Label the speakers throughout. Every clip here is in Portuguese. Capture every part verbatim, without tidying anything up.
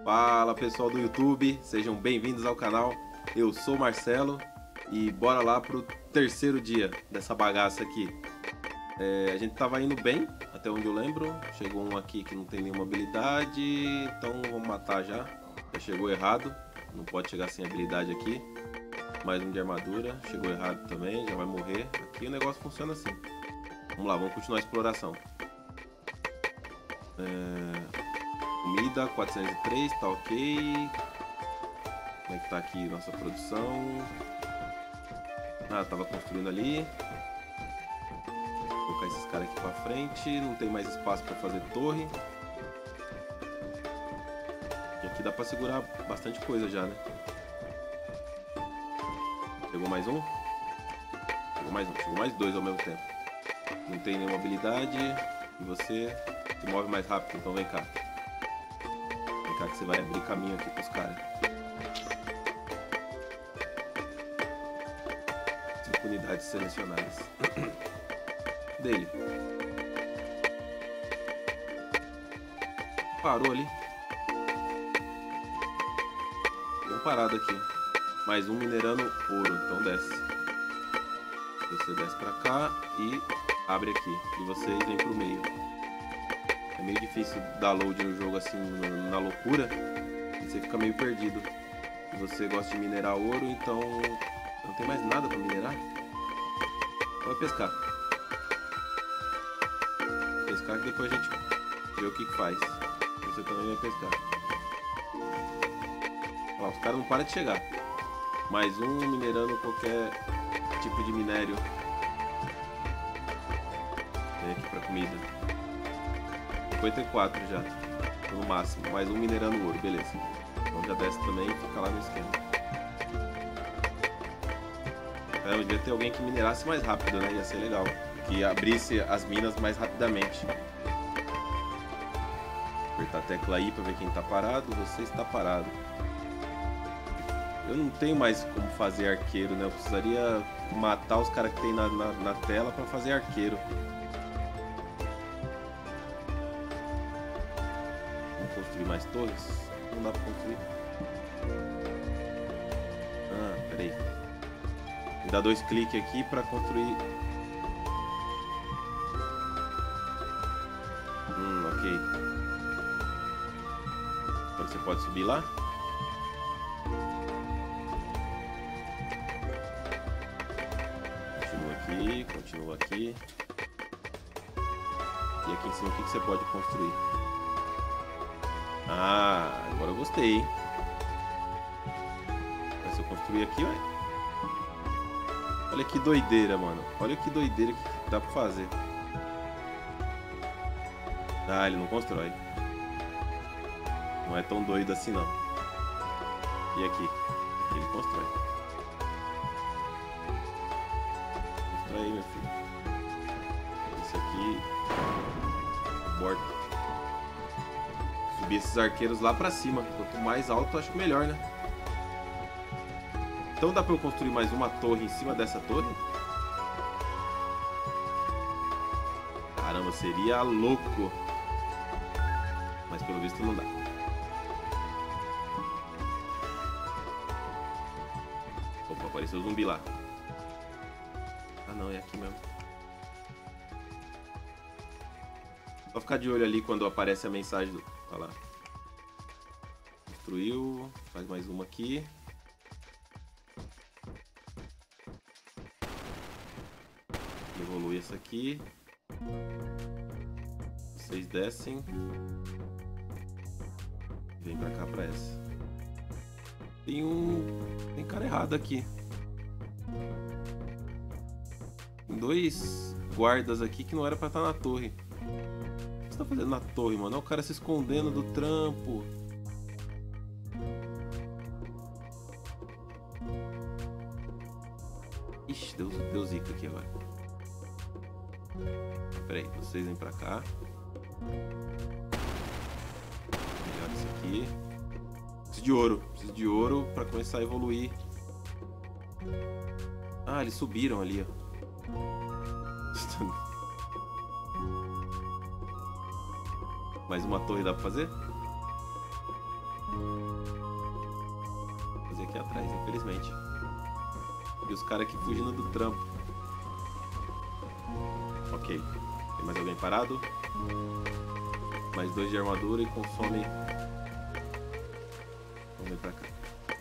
Speaker 1: Fala pessoal do YouTube, sejam bem-vindos ao canal. Eu sou o Marcelo e bora lá pro terceiro dia dessa bagaça aqui. É, a gente tava indo bem, até onde eu lembro. Chegou um aqui que não tem nenhuma habilidade, então vamos matar já. Já chegou errado, não pode chegar sem habilidade aqui. Mais um de armadura, chegou errado também, já vai morrer. Aqui o negócio funciona assim. Vamos lá, vamos continuar a exploração. É... Comida, quatrocentos e três, tá ok. Como é que tá aqui nossa produção? Ah, tava construindo ali. Vou colocar esses caras aqui pra frente. Não tem mais espaço pra fazer torre. E aqui dá pra segurar bastante coisa já, né? Chegou mais um? Chegou mais um, chegou mais dois ao mesmo tempo. Não tem nenhuma habilidade. E você se move mais rápido, então vem cá. Vem cá que você vai abrir caminho aqui pros caras. Cinco unidades selecionadas. Dele. Parou ali. Tem um parado aqui. Mais um minerando ouro, então desce. Você desce pra cá e abre aqui. E vocês vêm pro meio. É meio difícil dar load no jogo assim, na loucura. E você fica meio perdido. Se você gosta de minerar ouro, então não tem mais nada pra minerar. Vai pescar. Pescar que depois a gente vê o que que faz. Você também vai pescar. Ó, os caras não param de chegar. Mais um minerando qualquer tipo de minério. Vem aqui pra comida. cinquenta e quatro já. No máximo. Mais um minerando ouro, beleza. Então já desce também e fica lá no esquema. É, devia ter alguém que minerasse mais rápido, né? Ia ser legal. Que abrisse as minas mais rapidamente. Apertar a tecla aí pra ver quem tá parado. Você está parado. Eu não tenho mais como fazer arqueiro, né? Eu precisaria matar os caras que tem na, na, na tela pra fazer arqueiro. Vamos construir mais torres? Não dá pra construir. Ah, peraí. Me dá dois cliques aqui pra construir. Hum, ok. Então você pode subir lá? Aqui, continua aqui. E aqui em cima o que, que você pode construir? Ah, agora eu gostei, hein? Mas se eu construir aqui, olha. Olha que doideira, mano. Olha que doideira que dá pra fazer. Ah, ele não constrói. Não é tão doido assim, não. E aqui? Aqui ele constrói. Aí, meu filho. Isso aqui. Borda. Subir esses arqueiros lá pra cima. Quanto mais alto, acho melhor, né? Então dá pra eu construir mais uma torre em cima dessa torre? Caramba, seria louco. Mas pelo visto não dá. Opa, apareceu o zumbi lá. Ah não, é aqui mesmo. Só ficar de olho ali quando aparece a mensagem do... Olha lá. Construiu. Faz mais uma aqui. Evolui essa aqui. Vocês descem. Vem pra cá pra essa. Tem um... Tem cara errado aqui. Dois guardas aqui que não era pra estar na torre. O que você tá fazendo na torre, mano? Olha o cara se escondendo do trampo. Ixi, deu, deu zica aqui agora. Pera aí, vocês vêm pra cá. Pegar isso aqui. Preciso de ouro. Preciso de ouro pra começar a evoluir. Ah, eles subiram ali, ó. Mais uma torre dá pra fazer? aqui atrás, infelizmente. E os caras aqui fugindo do trampo. Ok. Tem mais alguém parado? Mais dois de armadura e consome... Vamos vir pra cá.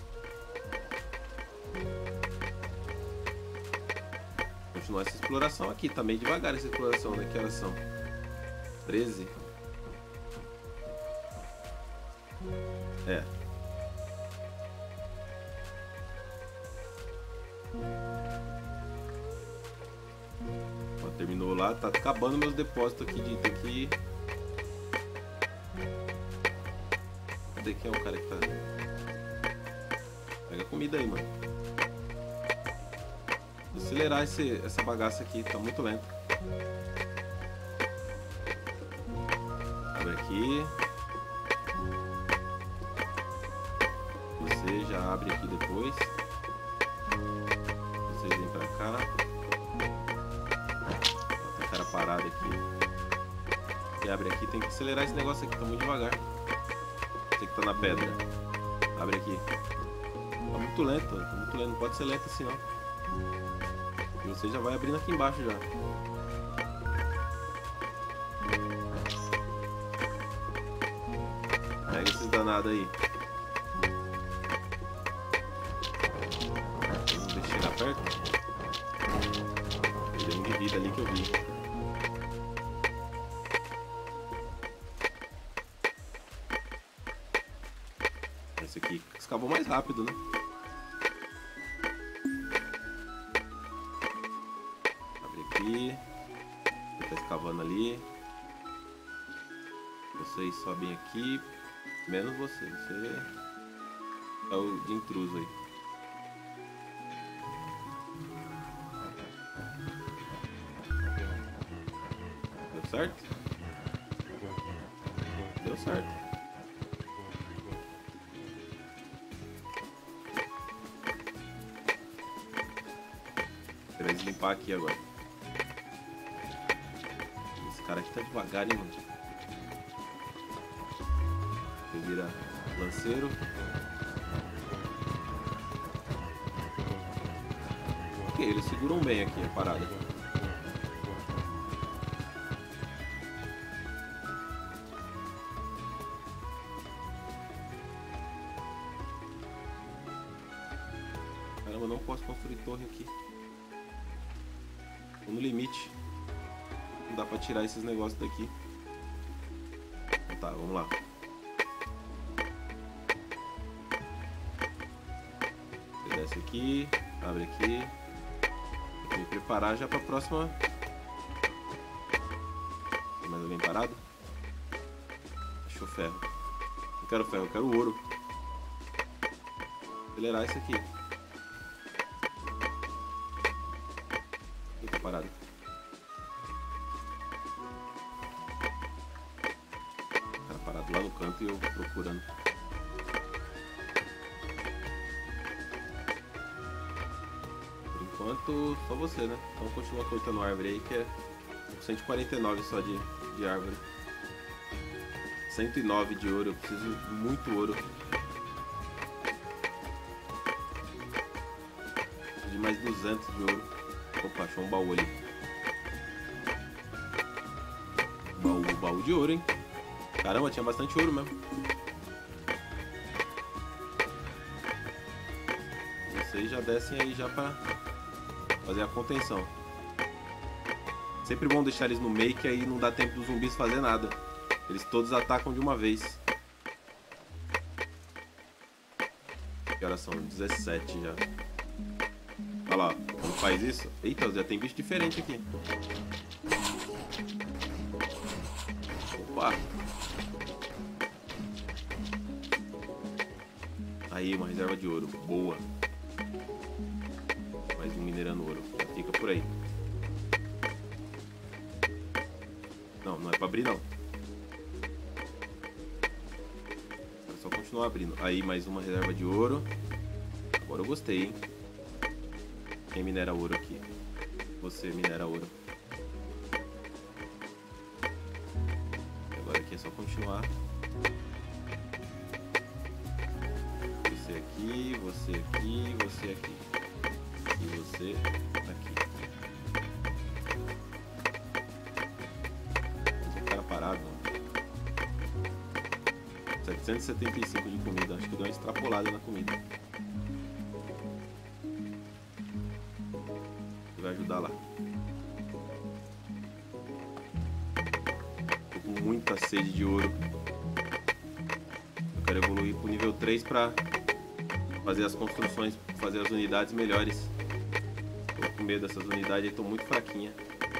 Speaker 1: Continuar essa exploração aqui. Tá meio devagar essa exploração, né? Que horas são? treze? É. Ó, terminou lá. Tá acabando meus depósitos aqui de item aqui. Cadê quem é o cara que tá... Pega comida aí, mano. Vou acelerar esse, essa bagaça aqui. Tá muito lento. Abre aqui. Você já abre aqui depois. Vocês vêm pra cá. Ó, tem cara parado aqui. E abre aqui. Tem que acelerar esse negócio aqui. Tá muito devagar. Você que tá na pedra. Abre aqui. Tá muito lento. Tá muito lento. Não pode ser lento assim, não. E você já vai abrindo aqui embaixo já. Pega esses danados aí. Vamos deixar chegar perto. Perdeu um de vida ali que eu vi. Esse aqui escavou mais rápido, né? Abre aqui. Você tá escavando ali. Vocês sobem aqui. Menos você. Você é o de intruso aí. Deu certo? Deu certo. Você vai deslimpar aqui agora. Esse cara aqui tá devagar, hein, mano? Você vira lanceiro. Ok, eles seguram bem aqui a parada. Caramba, eu não posso construir torre aqui. Tô no limite. Não dá pra tirar esses negócios daqui. Então tá, vamos lá. Você desce aqui, abre aqui. Tem que me preparar já pra próxima. Tem mais alguém parado? Achou ferro. Não quero ferro, eu quero ouro. Acelerar isso aqui. Quem tá parado? O cara parado lá no canto e eu procurando. Por enquanto, só você, né? Então continua cortando árvore aí, que é cento e quarenta e nove só de, de árvore. cento e nove de ouro, eu preciso de muito ouro. Preciso de mais duzentos de ouro. Opa, achou um baú ali. Baú, baú de ouro, hein? Caramba, tinha bastante ouro mesmo. Vocês já descem aí já pra fazer a contenção. Sempre bom deixar eles no meio, que aí não dá tempo dos zumbis fazer nada. Eles todos atacam de uma vez. Que horas são? dezessete já. Olha lá, quando faz isso... Eita, já tem bicho diferente aqui. Opa! Aí, uma reserva de ouro. Boa. Mais um minerando ouro. Já fica por aí. Não, não é pra abrir não. É só continuar abrindo. Aí, mais uma reserva de ouro. Agora eu gostei, hein? Quem minera ouro aqui? Você minera ouro. Agora aqui é só continuar. Você aqui, você aqui, você aqui. E você aqui. Mas o cara parado, mano. setecentos e setenta e cinco de comida. Acho que deu uma extrapolada na comida. Ele vai ajudar lá. Tô com muita sede de ouro. Eu quero evoluir pro nível três pra fazer as construções, fazer as unidades melhores. Tô com medo dessas unidades aí, estão muito fraquinhas.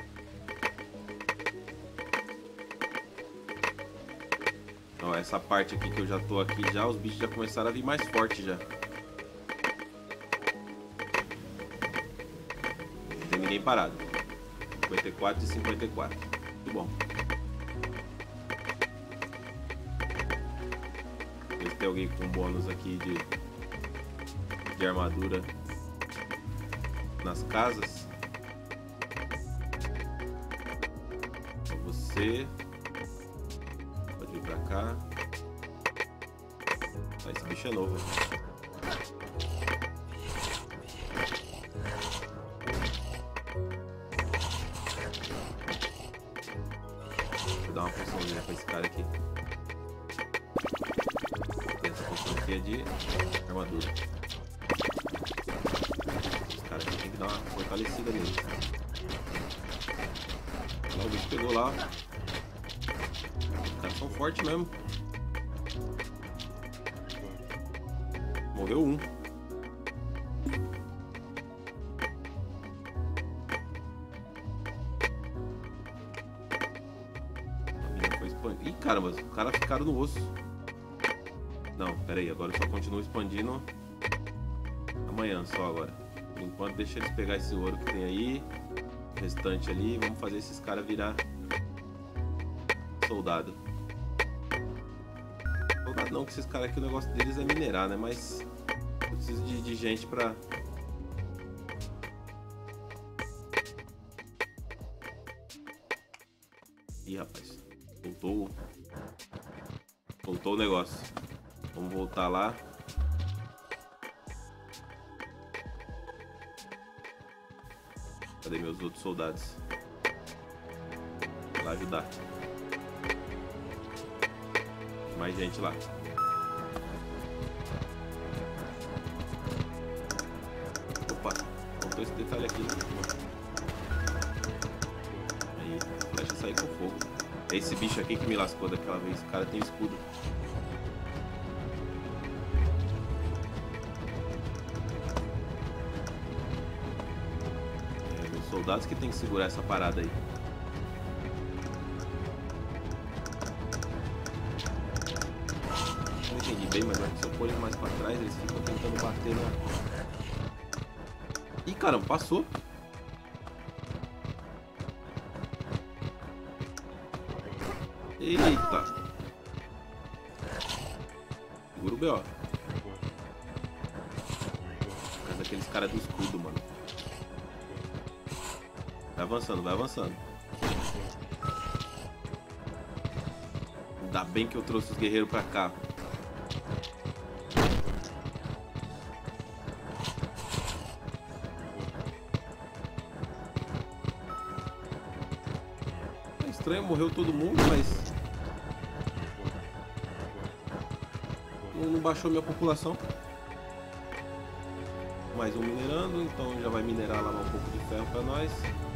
Speaker 1: Ó, essa parte aqui que eu já tô aqui já, os bichos já começaram a vir mais fortes já. Tem ninguém parado. cinquenta e quatro e cinquenta e quatro. Muito bom. Ver se tem alguém com bônus aqui de, de armadura nas casas. Você pode vir pra cá. Ah, esse bicho é novo. Vou dar uma funçãozinha pra esse cara aqui. Tem essa função aqui é de armadura. Esse cara aqui tem que dar uma fortalecida nele. Olha lá, o bicho pegou lá. Os caras são fortes mesmo. Morreu um. A mina foi expandindo. Ih, caramba, os caras ficaram no osso. Não, pera aí, agora eu só continuo expandindo amanhã só agora. Por enquanto deixa eles pegar esse ouro que tem aí. O restante ali, vamos fazer esses caras virar soldado. Soldado não, que esses caras aqui o negócio deles é minerar, né? Mas eu preciso de, de gente pra... Ih, rapaz, voltou. Voltou o negócio. Vamos voltar lá. Cadê meus outros soldados? Vou lá ajudar. Tem mais gente lá. Opa, faltou esse detalhe aqui. Aí, a flecha sair com fogo. É esse bicho aqui que me lascou daquela vez. O cara tem escudo. Soldados que tem que segurar essa parada aí. Não entendi bem, mas se eu pôr eles mais pra trás, eles ficam tentando bater na... Ih, caramba, passou. Eita. Segura o B O. Por causa daqueles caras do escudo, mano. Vai avançando, vai avançando. Ainda bem que eu trouxe os guerreiros pra cá. É estranho, morreu todo mundo, mas... Não baixou minha população. Mais um minerando, então já vai minerar lá um pouco de ferro pra nós.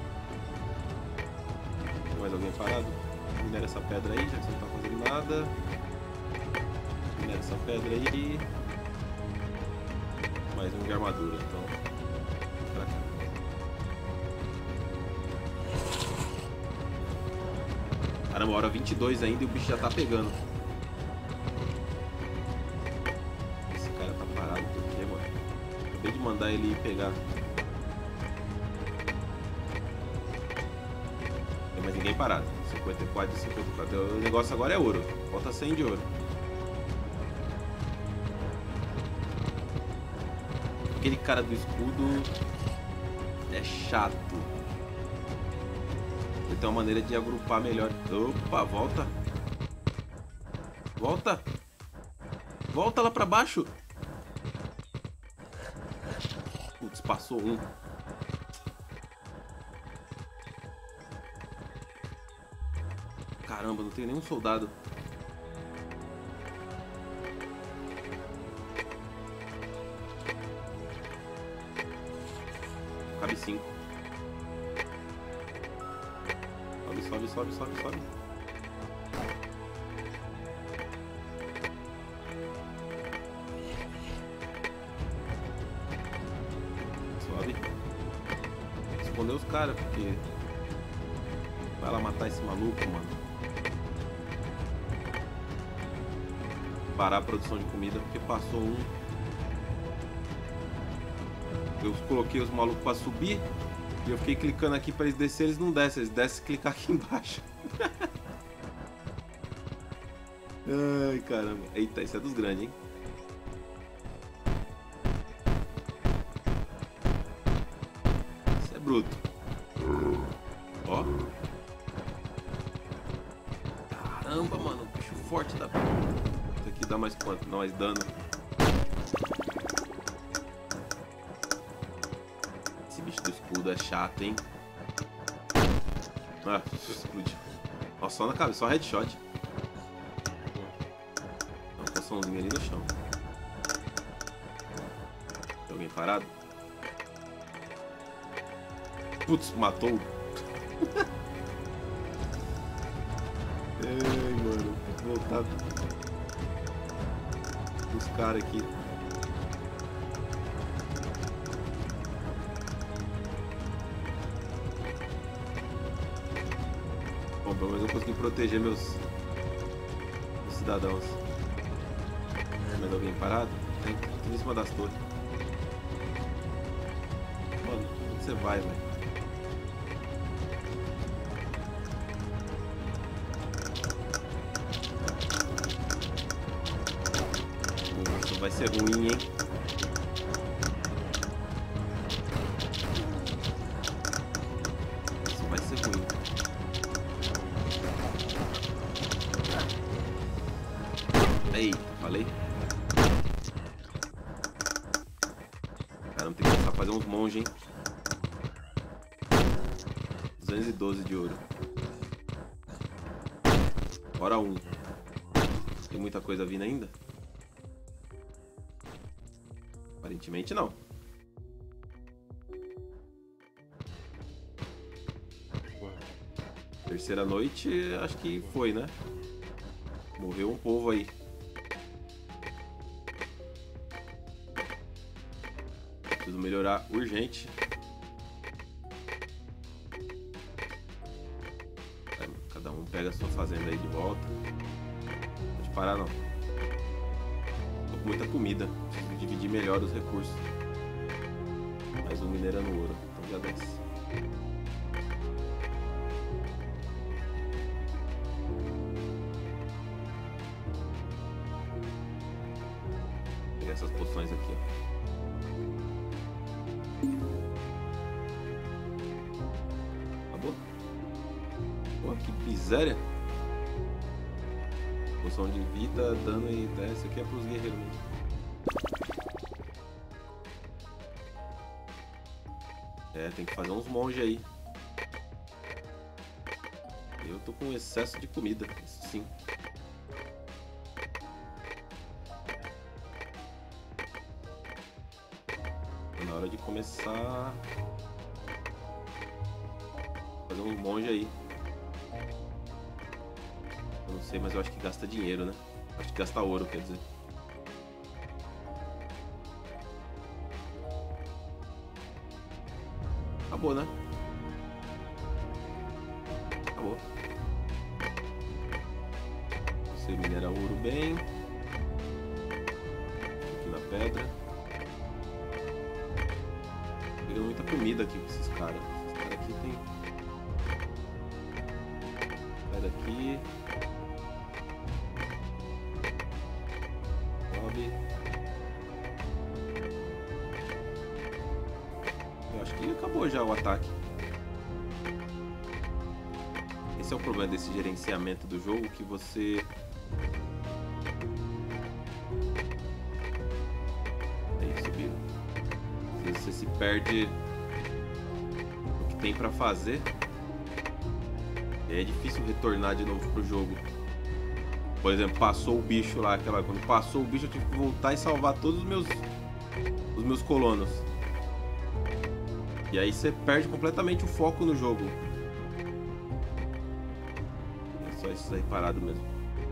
Speaker 1: Mais alguém parado? Minera essa pedra aí, já que você não tá fazendo nada. Minera essa pedra aí. Mais um de armadura, então. Pra cá. Caramba, hora vinte e dois ainda e o bicho já tá pegando. Esse cara tá parado por quê, mano? Acabei de mandar ele ir pegar. Mas ninguém parado. cinquenta e quatro e cinquenta e quatro. O negócio agora é ouro. Falta cem de ouro. Aquele cara do escudo é chato. Ele tem uma maneira de agrupar melhor. Opa, volta. Volta. Volta lá pra baixo. Putz, passou um. Caramba, não tem nenhum soldado. Cabe cinco. Sobe, sobe, sobe, sobe, sobe. Sobe. Esconder os caras, porque... Vai lá matar esse maluco, mano. Parar a produção de comida, porque passou um. Eu coloquei os malucos pra subir e eu fiquei clicando aqui pra eles descerem, eles não descem, eles descem e clicar aqui embaixo. Ai, caramba. Eita, esse é dos grandes, hein? Esse é bruto. Ó. Caramba, mano, bicho forte da... Esse aqui dá mais quanto? Dá mais dano. Do escudo é chato, hein? Ah, explodiu. Nossa, só na cabeça, só headshot. Uma poçãozinha ali no chão. Tem alguém parado? Putz, matou. Ai, mano, tem que voltar os caras aqui. Bom, pelo menos eu consegui proteger meus, meus cidadãos. Mais alguém parado? Tem aqui em cima das torres. Mano, onde você vai, velho? Isso vai ser ruim, hein? Isso vai ser ruim. Eita, falei. Caramba, tem que começar a fazer uns monges, hein? duzentos e doze de ouro. Bora um. Tem muita coisa vindo ainda? Aparentemente não. Terceira noite, acho que foi, né? Morreu um povo aí. Preciso melhorar urgente. Cada um pega a sua fazenda aí de volta. Não pode parar não. Tô com muita comida. Preciso dividir melhor os recursos. Mais um minerando ouro. Então já desce. Vou pegar essas poções aqui, ó. Acabou? Pô, que miséria. Poção de vida, dano e ideia. Isso aqui é pros guerreiros mesmo. É, tem que fazer uns monges aí. Eu tô com excesso de comida, isso sim. Tá na hora de começar a fazer uns monges aí. Eu não sei, mas eu acho que gasta dinheiro, né? Acho que gasta ouro, quer dizer. Acabou, né? Acabou. Você minera ouro bem. Aqui na pedra. Pegando muita comida aqui com esses caras. Esses caras aqui tem... Sai daqui. Sobe. Eu acho que acabou já o ataque. Esse é o problema desse gerenciamento do jogo, que você... Aí, subiu. Você se perde o que tem pra fazer. E é difícil retornar de novo pro jogo. Por exemplo, passou o bicho lá, aquela quando passou o bicho eu tive que voltar e salvar todos os meus os meus colonos. E aí você perde completamente o foco no jogo. É só isso aí parado mesmo.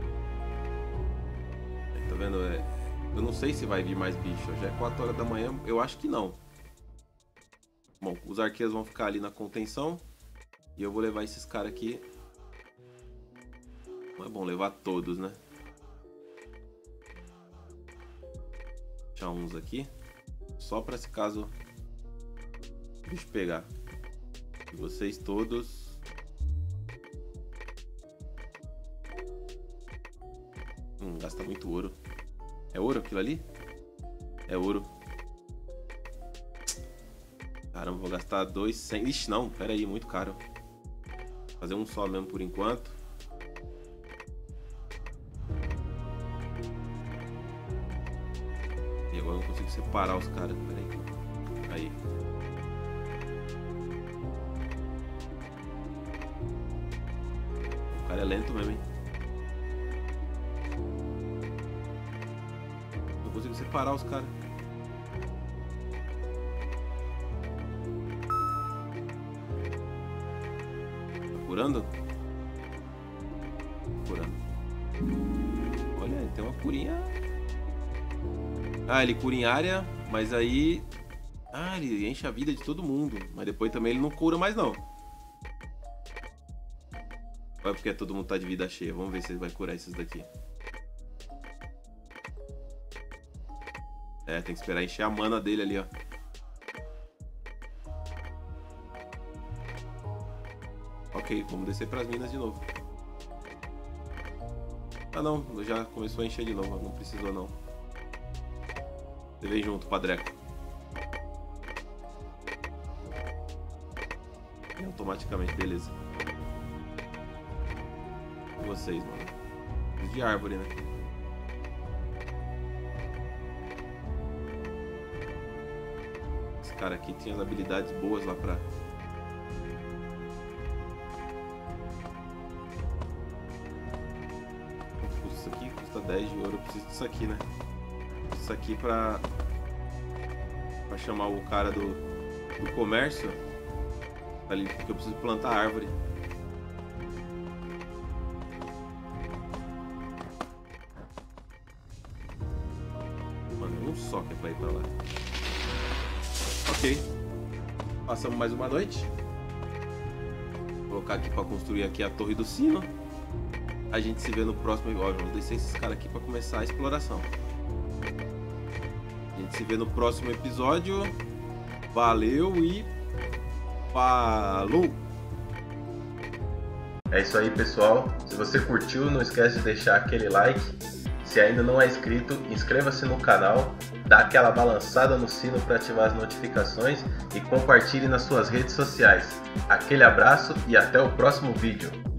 Speaker 1: Aí, tá vendo? É, eu não sei se vai vir mais bicho. Já é quatro horas da manhã, eu acho que não. Bom, os arqueiros vão ficar ali na contenção. E eu vou levar esses caras aqui. Não é bom levar todos, né? Deixar uns aqui. Só para se caso o bicho pegar. E vocês todos. Hum, gasta muito ouro. É ouro aquilo ali? É ouro. Caramba, vou gastar dois cem. Ixi, não, pera aí, muito caro. Vou fazer um só mesmo por enquanto. E agora eu não consigo separar os caras. Pera aí. Aí. O cara é lento mesmo, hein? Não consigo separar os caras. Curando? Curando. Olha, ele tem uma curinha. Ah, ele cura em área, mas aí... Ah, ele enche a vida de todo mundo. Mas depois também ele não cura mais não. Olha porque todo mundo tá de vida cheia. Vamos ver se ele vai curar esses daqui. É, tem que esperar encher a mana dele ali, ó. Ok, vamos descer para as minas de novo. Ah não, já começou a encher de novo, não precisou não. Você vem junto, Padreco. E automaticamente, beleza. E vocês, mano. De árvore, né? Esse cara aqui tinha as habilidades boas lá pra... Isso aqui custa dez de ouro, eu preciso disso aqui, né? Isso aqui pra, pra chamar o cara do, do comércio ali, porque eu preciso plantar árvore. Mano, um só que é pra ir pra lá. Ok. Passamos mais uma noite. Vou colocar aqui pra construir aqui a torre do sino. A gente se vê no próximo... Ó, vamos descer esses caras aqui pra começar a exploração. A gente se vê no próximo episódio. Valeu e... falou! É isso aí, pessoal. Se você curtiu, não esquece de deixar aquele like. Se ainda não é inscrito, inscreva-se no canal. Dá aquela balançada no sino para ativar as notificações. E compartilhe nas suas redes sociais. Aquele abraço e até o próximo vídeo.